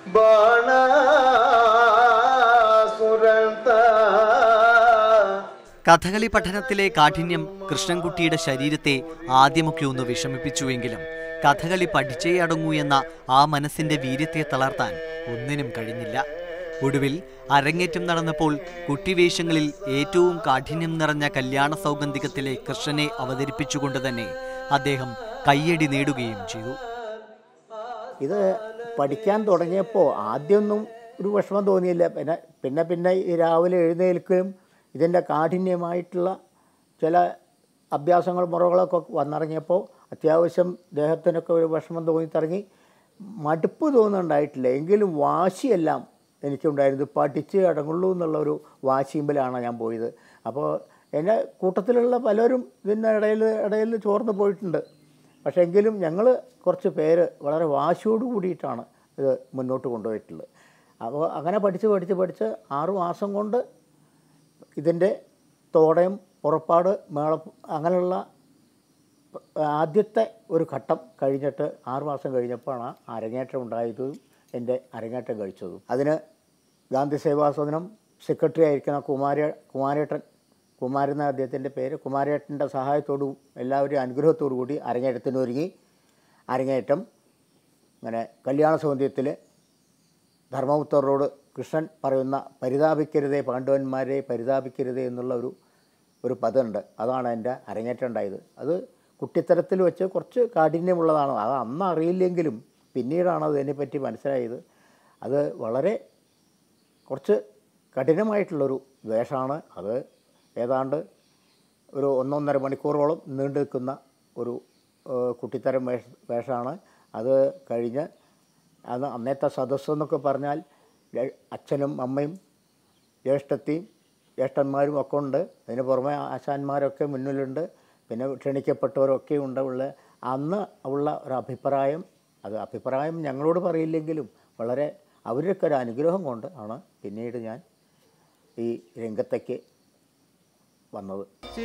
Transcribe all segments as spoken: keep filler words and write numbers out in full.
കഥകളി പഠനത്തിലെ കാഠിന്യം കൃഷ്ണൻകുട്ടിയുടെ ശരീരത്തെ ആദ്യമൊക്കെ ഒന്ന് വിഷമിപ്പിച്ചുവെങ്കിലും കഥകളി പഠിച്ചേ അടങ്ങൂ എന്ന ആ മനസ്സിന്റെ വീര്യത്തെ തളർത്താൻ ഒന്നിനും കഴിഞ്ഞില്ല. ഒടുവിൽ അരങ്ങേറ്റം നടന്നപ്പോൾ കുട്ടിവേഷങ്ങളിൽ ഏറ്റവും കാഠിന്യം നിറഞ്ഞ കല്യാണ സൗഗന്ധികത്തിലെ കൃഷ്ണനെ അവതരിപ്പിച്ചുകൊണ്ട് തന്നെ അദ്ദേഹം കയ്യടി നേടുകയും ചെയ്തു. ഇത് പഠിക്കാൻ തുടങ്ങിയപ്പോൾ ആദ്യമൊന്നും ഒരു വിഷമം തോന്നിയില്ല. പിന്നെ പിന്നെ പിന്നെ ഈ രാവിലെ എഴുന്നേൽക്കുകയും ഇതിൻ്റെ കാഠിന്യമായിട്ടുള്ള ചില അഭ്യാസങ്ങൾ മുറകളൊക്കെ വന്നിറങ്ങിയപ്പോൾ അത്യാവശ്യം ദേഹത്തിനൊക്കെ ഒരു വിഷമം തോന്നി തുടങ്ങി. മടുപ്പ് തോന്നുന്നുണ്ടായിട്ടില്ല, എങ്കിലും വാശിയെല്ലാം എനിക്കുണ്ടായിരുന്നു. പഠിച്ച് അടങ്ങുള്ളൂ എന്നുള്ളൊരു വാശിയുമ്പിലാണ് ഞാൻ പോയത്. അപ്പോൾ എൻ്റെ കൂട്ടത്തിലുള്ള പലരും ഇതിൻ്റെ ഇടയിൽ ഇടയിൽ ചോർന്ന് പോയിട്ടുണ്ട്. പക്ഷേ എങ്കിലും ഞങ്ങൾ കുറച്ച് പേര് വളരെ വാശിയോട് കൂടിയിട്ടാണ് ഇത് മുന്നോട്ട് കൊണ്ടുപോയിട്ടുള്ളത്. അപ്പോൾ അങ്ങനെ പഠിച്ച് പഠിച്ച് പഠിച്ച് ആറു മാസം കൊണ്ട് ഇതിൻ്റെ തോടയം, പുറപ്പാട്, മേള അങ്ങനെയുള്ള ആദ്യത്തെ ഒരു ഘട്ടം കഴിഞ്ഞിട്ട് ആറുമാസം കഴിഞ്ഞപ്പോഴാണ് അരങ്ങേറ്റം ഉണ്ടായതും എൻ്റെ അരങ്ങേറ്റം കഴിച്ചതും. അതിന് ഗാന്ധി സേവാസദനം സെക്രട്ടറി ആയിരിക്കുന്ന കുമാര കുമാരേട്ടൻ കുമാരൻ അദ്ദേഹത്തിൻ്റെ പേര്, കുമാരേട്ടൻ്റെ സഹായത്തോടും എല്ലാവരുടെയും അനുഗ്രഹത്തോടു കൂടി അരങ്ങേറ്റത്തിന് ഒരുങ്ങി. അരങ്ങേറ്റം അങ്ങനെ കല്യാണ സൗന്ദര്യത്തിൽ ധർമ്മപുത്രരോട് കൃഷ്ണൻ പറയുന്ന പരിതാപിക്കരുതേ പാണ്ഡവന്മാരെ പരിതാപിക്കരുതേ എന്നുള്ള ഒരു ഒരു പദമുണ്ട്. അതാണ് എൻ്റെ അരങ്ങേറ്റം ഉണ്ടായത്. അത് കുട്ടിത്തരത്തിൽ വെച്ച് കുറച്ച് കാഠിന്യമുള്ളതാണ്. അത് അന്ന് അറിയില്ലെങ്കിലും പിന്നീടാണ് അതിനെപ്പറ്റി മനസ്സിലായത്. അത് വളരെ കുറച്ച് കഠിനമായിട്ടുള്ളൊരു വേഷമാണ്. അത് ഏതാണ്ട് ഒരു ഒന്നൊന്നര മണിക്കൂറോളം നീണ്ടു നിൽക്കുന്ന ഒരു കുട്ടിത്തരം വേഷ വേഷമാണ് അത് കഴിഞ്ഞ് അത് അന്നത്തെ സദസ്സെന്നൊക്കെ പറഞ്ഞാൽ അച്ഛനും അമ്മയും ജ്യേഷ്ഠത്തിയും ജ്യേഷ്ഠന്മാരും ഒക്കെ ഉണ്ട്. അതിന് പുറമെ ആശാന്മാരൊക്കെ മുന്നിലുണ്ട്. പിന്നെ ക്ഷണിക്കപ്പെട്ടവരൊക്കെ ഉണ്ട്. ഉള്ള അന്ന് ഉള്ള ഒരു അഭിപ്രായം, അത് അഭിപ്രായം ഞങ്ങളോട് പറയില്ലെങ്കിലും വളരെ അവരൊക്കെ ഒരു അനുഗ്രഹം കൊണ്ട് ആണ് പിന്നീട് ഞാൻ ഈ രംഗത്തേക്ക് വന്നത്.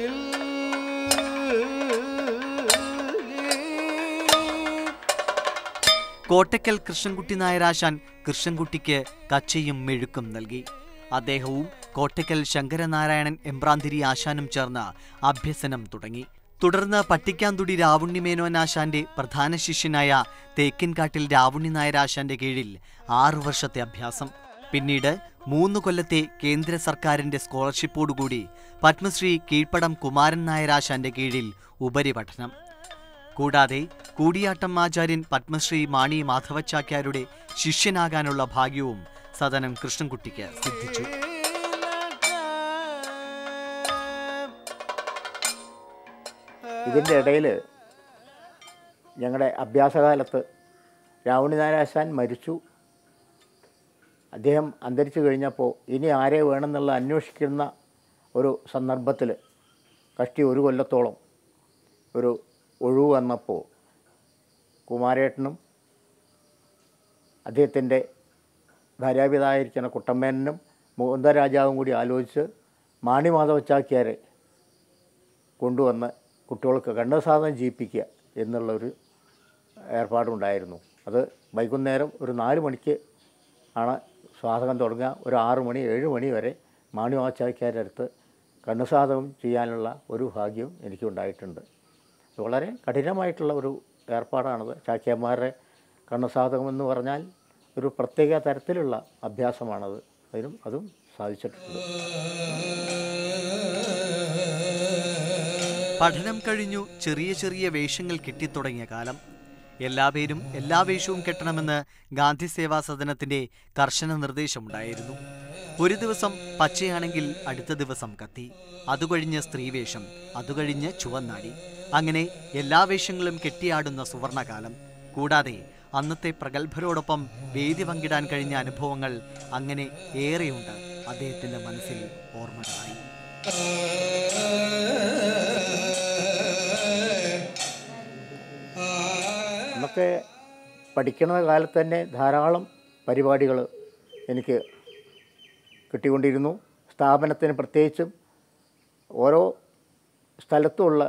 കോട്ടയ്ക്കൽ കൃഷ്ണൻകുട്ടി നായരാശാൻ കൃഷ്ണൻകുട്ടിക്ക് കച്ചയും മെഴുക്കും നൽകി. അദ്ദേഹവും കോട്ടയ്ക്കൽ ശങ്കരനാരായണൻ എമ്പ്രാന്തിരി ആശാനും ചേർന്ന് അഭ്യസനം തുടങ്ങി. തുടർന്ന് പട്ടിക്കാന്തുടി രാവുണ്ണിമേനോനാശാന്റെ പ്രധാന ശിഷ്യനായ തേക്കിൻകാട്ടിൽ രാവുണ്ണി നായരാശാന്റെ കീഴിൽ ആറു വർഷത്തെ അഭ്യാസം. പിന്നീട് മൂന്ന് കൊല്ലത്തെ കേന്ദ്ര സർക്കാരിന്റെ സ്കോളർഷിപ്പോടുകൂടി പത്മശ്രീ കീഴ്പ്പടം കുമാരൻ നായരാശാന്റെ കീഴിൽ ഉപരിപഠനം. കൂടാതെ കൂടിയാട്ടം ആചാര്യൻ പത്മശ്രീ മാണി മാധവച്ചാക്യാരുടെ ശിഷ്യനാകാനുള്ള ഭാഗ്യവും സദനം കൃഷ്ണൻകുട്ടിക്ക് സിദ്ധിച്ചു. ഇതിൻ്റെ ഇടയിൽ ഞങ്ങളുടെ അഭ്യാസകാലത്ത് രാവുണ്ണി നായരാശാൻ മരിച്ചു. അദ്ദേഹം അന്തരിച്ചു കഴിഞ്ഞപ്പോൾ ഇനി ആരെ വേണമെന്നുള്ള അന്വേഷിക്കുന്ന ഒരു സന്ദർഭത്തിൽ കഷ്ടി ഒരു കൊല്ലത്തോളം ഒരു ഒഴിവ് വന്നപ്പോൾ കുമാരേട്ടനും അദ്ദേഹത്തിൻ്റെ ഭാര്യാപിതായിരിക്കുന്ന കുട്ടമ്മേനും മുകുന്ദരാജാവും കൂടി ആലോചിച്ച് മാണി മാധവച്ചാക്യാരെ കൊണ്ടുവന്ന് കുട്ടികൾക്ക് കണ്ണുസാധനം ചെയ്യിപ്പിക്കുക എന്നുള്ളൊരു ഏർപ്പാടുണ്ടായിരുന്നു. അത് വൈകുന്നേരം ഒരു നാല് മണിക്ക് ആണ് സാധകം തുടങ്ങുക. ഒരു ആറ് മണി ഏഴ് മണി വരെ മാണി മാധവച്ചാക്യാരുടെ അടുത്ത് കണ്ണുസാധകം ചെയ്യാനുള്ള ഒരു ഭാഗ്യം എനിക്കുണ്ടായിട്ടുണ്ട്. വളരെ കഠിനമായിട്ടുള്ള ഒരു ഏർപ്പാടാണത്. ചാക്യാന്മാരുടെ കണ്ണുസാധകം എന്ന് പറഞ്ഞാൽ ഒരു പ്രത്യേക തരത്തിലുള്ള അഭ്യാസമാണത്. അതിനും അതും സാധിച്ചിട്ടുണ്ട്. പഠനം കഴിഞ്ഞു ചെറിയ ചെറിയ വേഷങ്ങൾ കിട്ടിത്തുടങ്ങിയ കാലം. എല്ലാ പേരും എല്ലാ വേഷവും കെട്ടണമെന്ന് ഗാന്ധി സേവാ സദനത്തിന്റെ കർശന നിർദ്ദേശമുണ്ടായിരുന്നു. ഒരു ദിവസം പച്ചയാണെങ്കിൽ അടുത്ത ദിവസം കത്തി, അതുകഴിഞ്ഞ് സ്ത്രീവേഷം, അതുകഴിഞ്ഞ് ചുവന്നാടി, അങ്ങനെ എല്ലാ വേഷങ്ങളും കെട്ടിയാടുന്ന സുവർണകാലം. കൂടാതെ അന്നത്തെ പ്രഗത്ഭരോടൊപ്പം വേദി പങ്കിടാൻ കഴിഞ്ഞ അനുഭവങ്ങൾ അങ്ങനെ ഏറെയുണ്ട് അദ്ദേഹത്തിന്റെ മനസ്സിൽ ഓർമ്മകളായി. അന്നൊക്കെ പഠിക്കുന്ന കാലത്ത് തന്നെ ധാരാളം പരിപാടികൾ എനിക്ക് കിട്ടിക്കൊണ്ടിരുന്നു. സ്ഥാപനത്തിന് പ്രത്യേകിച്ചും ഓരോ സ്ഥലത്തുമുള്ള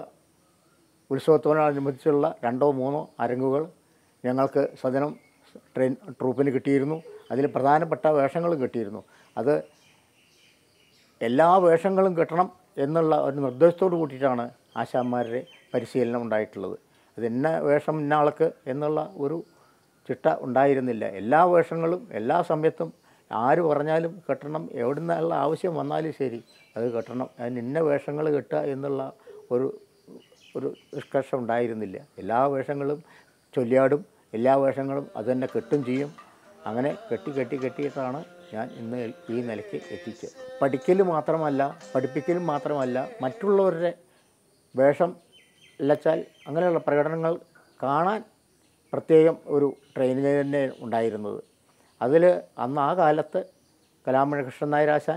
ഉത്സവത്തോടനുബന്ധിച്ചുള്ള രണ്ടോ മൂന്നോ അരങ്ങുകൾ ഞങ്ങൾക്ക് സദനം ട്രെയിൻ ട്രൂപ്പിന് കിട്ടിയിരുന്നു. അതിൽ പ്രധാനപ്പെട്ട വേഷങ്ങൾ കിട്ടിയിരുന്നു. അത് എല്ലാ വേഷങ്ങളും കിട്ടണം എന്നുള്ള ഒരു നിർദ്ദേശത്തോട് കൂട്ടിയിട്ടാണ് ആശാന്മാരുടെ പരിശീലനം ഉണ്ടായിട്ടുള്ളത്. അത് ഇന്ന വേഷം ഇന്ന ആൾക്ക് എന്നുള്ള ഒരു ചിട്ട ഉണ്ടായിരുന്നില്ല. എല്ലാ വേഷങ്ങളും എല്ലാ സമയത്തും ആര് പറഞ്ഞാലും കെട്ടണം, എവിടെ നിന്നുള്ള ആവശ്യം വന്നാലും ശരി അത് കെട്ടണം, അതിന് ഇന്ന വേഷങ്ങൾ കെട്ടുക എന്നുള്ള ഒരു ഒരു നിഷ്കർഷ ഉണ്ടായിരുന്നില്ല. എല്ലാ വേഷങ്ങളും ചൊല്ലിയാടും, എല്ലാ വേഷങ്ങളും അത് തന്നെ കെട്ടും ചെയ്യും. അങ്ങനെ കെട്ടി കെട്ടി കെട്ടിയിട്ടാണ് ഞാൻ ഇന്ന് ഈ നിലയ്ക്ക് എത്തിച്ചത്. പഠിക്കൽ മാത്രമല്ല, പഠിപ്പിക്കലും മാത്രമല്ല, മറ്റുള്ളവരുടെ വേഷം ഇല്ലച്ചാൽ അങ്ങനെയുള്ള പ്രകടനങ്ങൾ കാണാൻ പ്രത്യേകം ഒരു ട്രെയിനിങ് തന്നെ ഉണ്ടായിരുന്നത്. അതിൽ അന്ന് ആ കാലത്ത് കലാമണി കൃഷ്ണൻ നായരാശാൻ,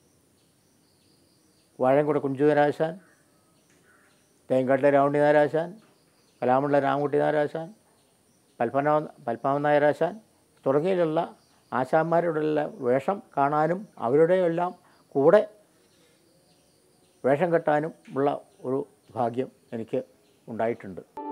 വാഴംകുടി കുഞ്ചുനാരാശാൻ, തേങ്കാട്ടിലെ രാവുണ്ണി നായരാശാൻ, കലാമണ്ഡല രാമകുട്ടി നായരാശാൻ, പത്മനാഭ പത്മനാഭൻ നായരാശാൻ തുടങ്ങിയുള്ള ആശാന്മാരുടെ വേഷം കാണാനും അവരുടെ എല്ലാം കൂടെ വേഷം കെട്ടാനും ഉള്ള ഒരു ഭാഗ്യം എനിക്ക് ഉണ്ടായിട്ടുണ്ട്.